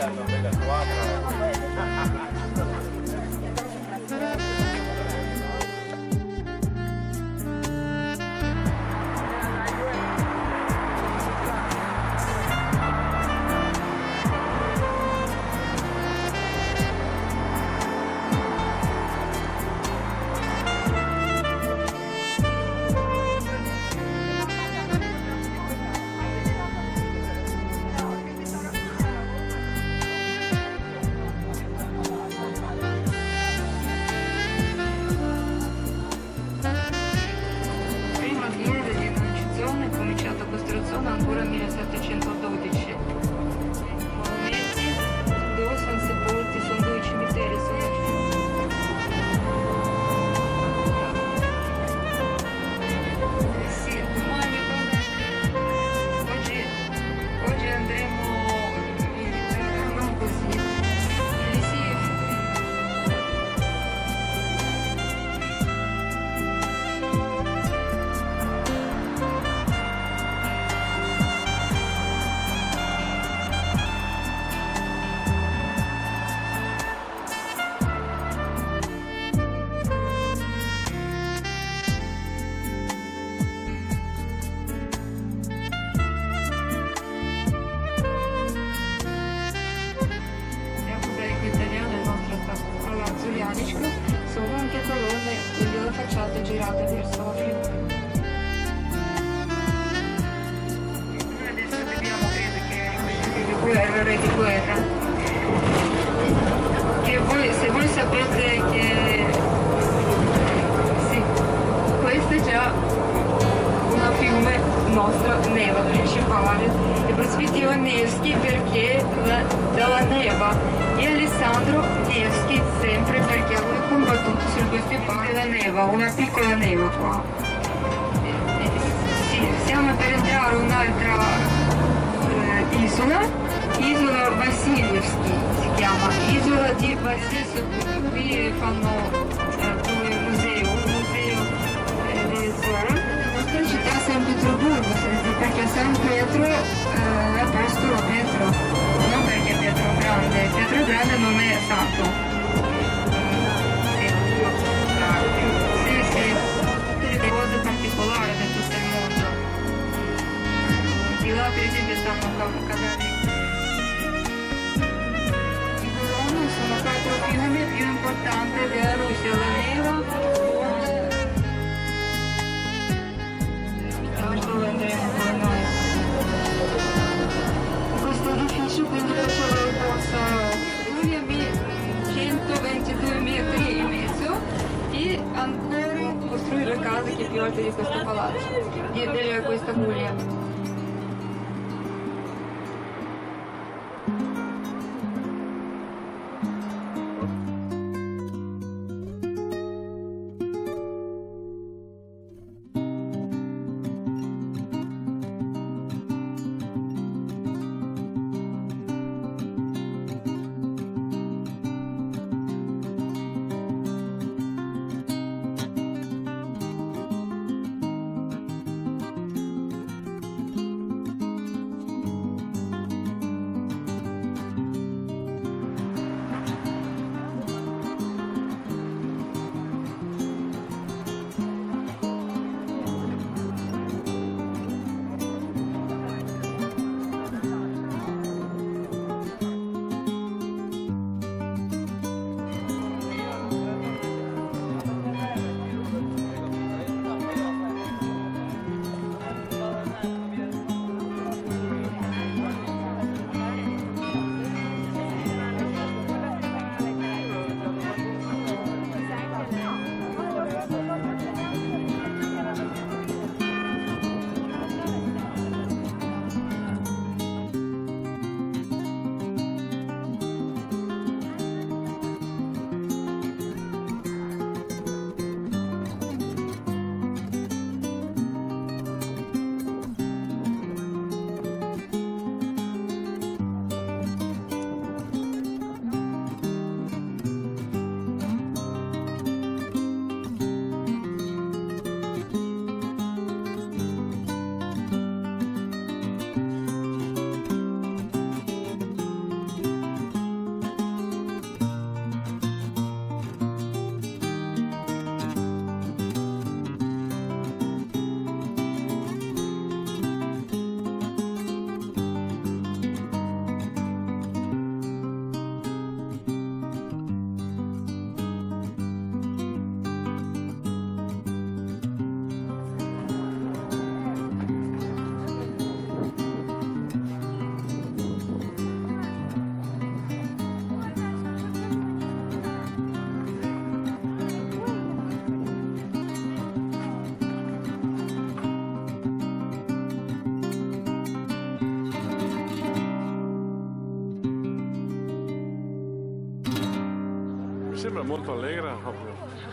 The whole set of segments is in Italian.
Ancora 1712. Monumenti dove sono sepolti, sono due cimiteri. Sì, domani oggi andremo non così. Sì. Sono anche colonne, quindi la facciata è girata verso la fiume. Noi adesso vediamo, credo che re di guerra. E voi, se voi sapete che sì, questa è già una fiume nostra, neva principale, e prospettiva Nevsky perché dalla neva. E Alessandro Nevsky sempre perché aveva combattuto su queste parti della neva, una piccola neva qua. Sì, stiamo per entrare in un'altra isola Vasiljevsky si chiama, isola di Vasiljevsky, qui fanno un museo del Zola. La nostra città è San Pietroburgo, perché San Pietro è apostolo Pietro, non perché Pietro Grande non è santo. Sì, tutte le cose particolari di tutto il mondo. Di là per esempio stanno cadendo. I colonni sono 4 fiumi più importanti della Russia, la Neva. Dove andremo con noi? Questo edificio quindi faceva il corso 122 metri e mezzo e ancora costruire case che più alte di questo palazzo, di questa curia. sembra molto allegra proprio.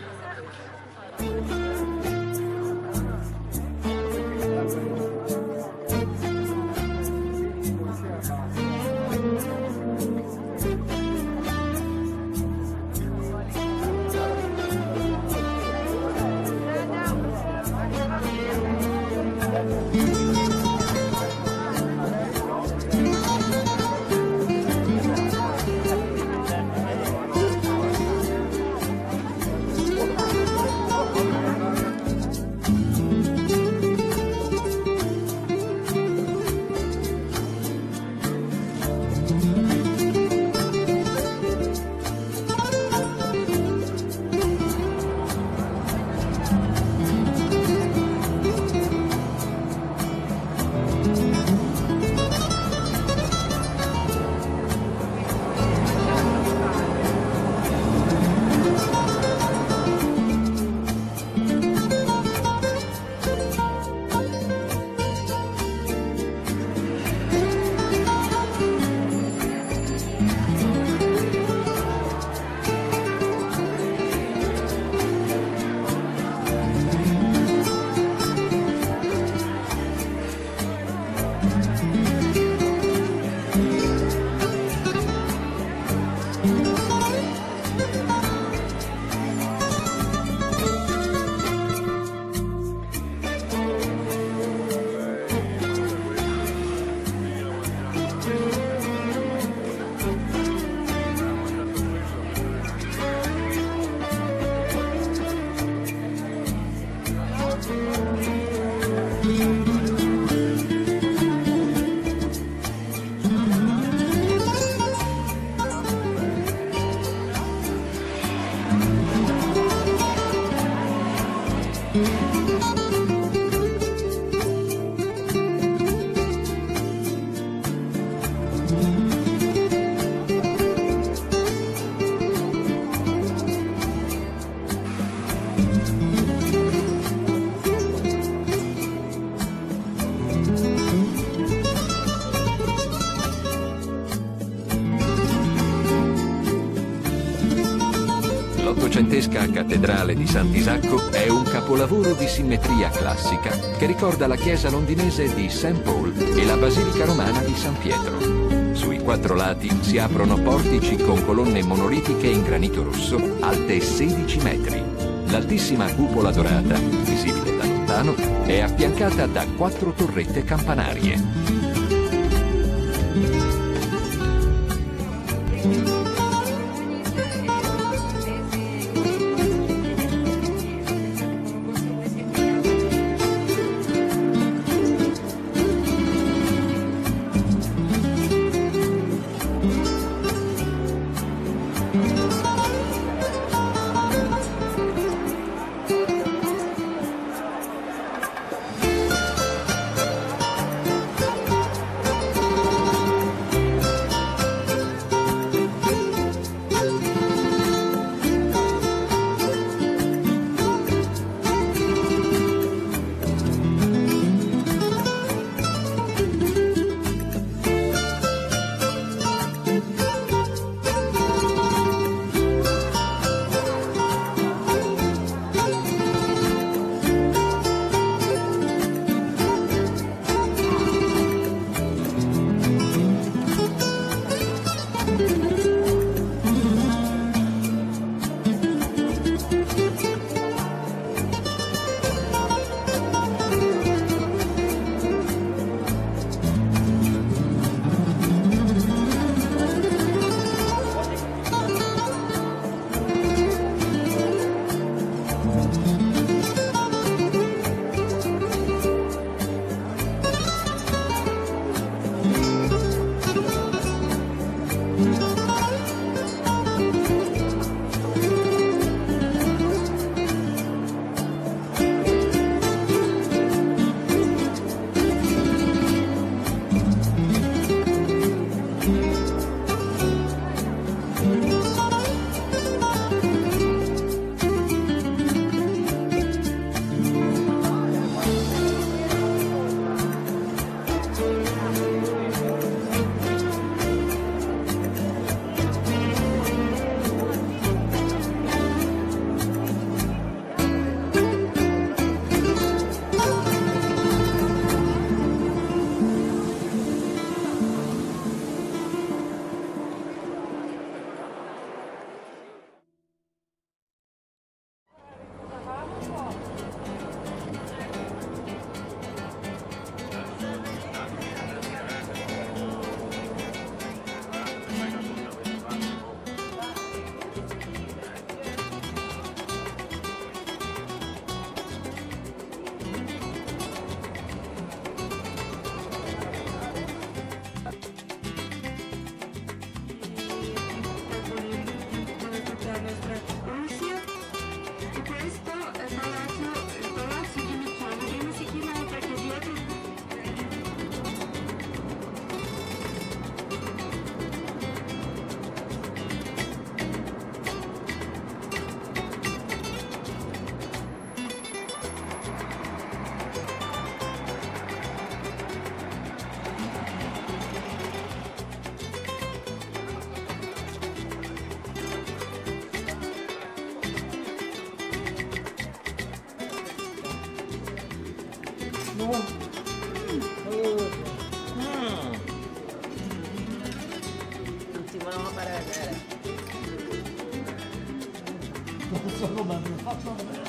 L'ottocentesca cattedrale di Sant'Isacco è un capolavoro di simmetria classica che ricorda la chiesa londinese di St. Paul e la basilica romana di San Pietro. Sui 4 lati si aprono portici con colonne monolitiche in granito rosso alte 16 metri. L'altissima cupola dorata, visibile da lontano, è affiancata da 4 torrette campanarie. Non si volevano fare vedere. Non so come, non faccio vedere.